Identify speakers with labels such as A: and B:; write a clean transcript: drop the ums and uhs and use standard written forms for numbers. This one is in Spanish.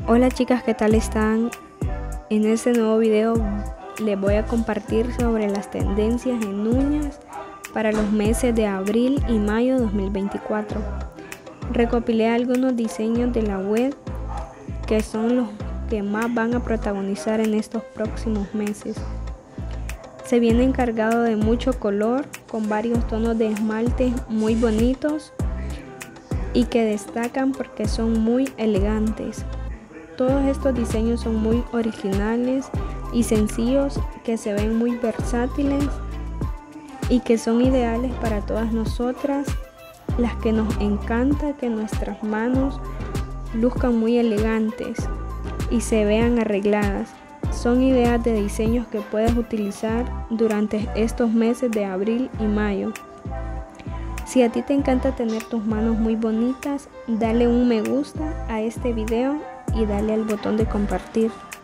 A: Hola chicas, ¿qué tal están? En este nuevo video les voy a compartir sobre las tendencias en uñas para los meses de abril y mayo 2024. Recopilé algunos diseños de la web que son los que más van a protagonizar en estos próximos meses. Se viene encargado de mucho color con varios tonos de esmalte muy bonitos y que destacan porque son muy elegantes. Todos estos diseños son muy originales y sencillos, que se ven muy versátiles y que son ideales para todas nosotras, las que nos encanta que nuestras manos luzcan muy elegantes y se vean arregladas. Son ideas de diseños que puedes utilizar durante estos meses de abril y mayo. Si a ti te encanta tener tus manos muy bonitas, dale un me gusta a este video y dale al botón de compartir.